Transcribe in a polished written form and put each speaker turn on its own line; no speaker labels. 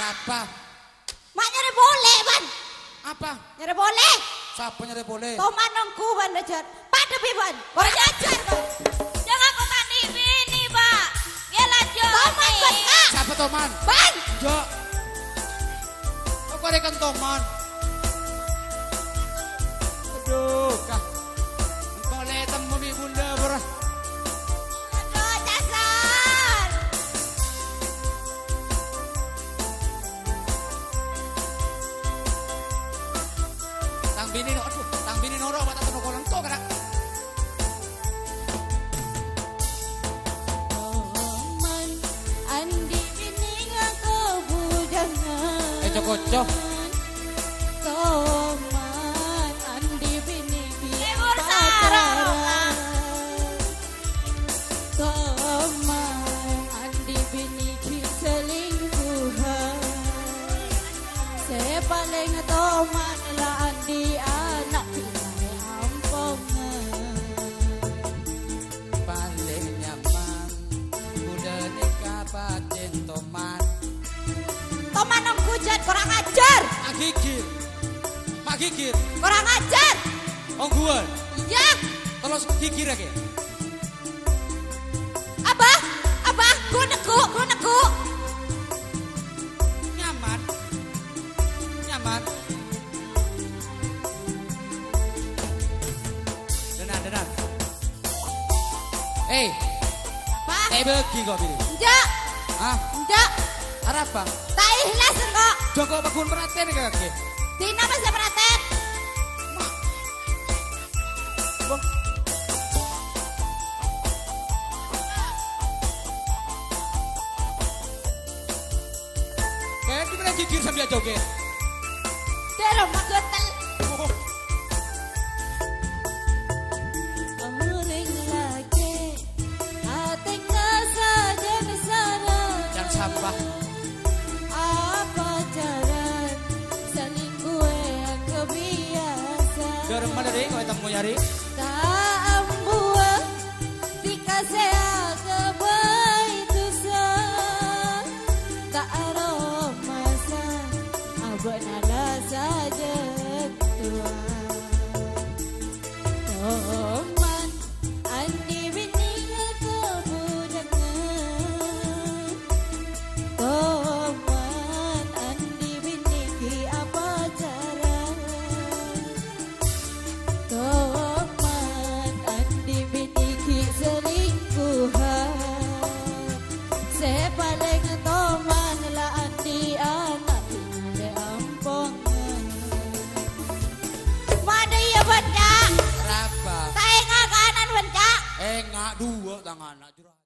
Apa?
Mak nyari boleh, Ban.
Apa?
Nyari boleh.
Siapa nyari boleh?
Toman nongku, Ban, ajar. Padepi, Ban. Orang ajar, Ban.
Jangan kok tadi ini, Pak. Ya lanjut.
Toman, Ban, Kak.
Siapa Toman?
Ban.
Jo. Kok rekan Toman? Aduh, kah. Engkau le temu mi bunda berah.
Aduh, dasar.
Tang bini no, aduh, tang bini noro mata tono kolong to kada.
Toman, andi bini ngaku bujangan.
Kocok.
Toman, andi bini
Timur sarang.
Toman, andi bini selingkuhan. Sepaling toman lah andi anak pinai ampongan.
Paling nyaman udah nikah paten Toman.
Toman nang kujat kurang ajar.
Mak gigir.
Kurang ajar.
Ongguan.
Iya.
Terus gigir lagi.
Abah, abah, ku neku.
Nyaman. Denar.
Pak,
Bagi kok pilih.
enggak,
Hah?
enggak.
Arab bang.
Tak ikhlas kok.
Joko bangun perhatian nih kakek.
Dina masih perhatian.
Kayak gimana gigir sambil joget.
Dia mak getel. Orang lagi, hati saja di sana.
Yang sampah.
Apa jalan selingkuh yang kebiasa.
Gareng mana deh kau temu nyari.
Tak ambuah dikasih kebaik dosa. Tak aromasa abnala saja tua. Toman andi bini kebujangan. Toman andi bini ki apa cara. Toman andi bini ki selingkuhan. Sepaling toman lah andi anak pindah ampongan. Mana ya benda?
Raba.
Saya ngakanan benda.
Enggak dua tangan.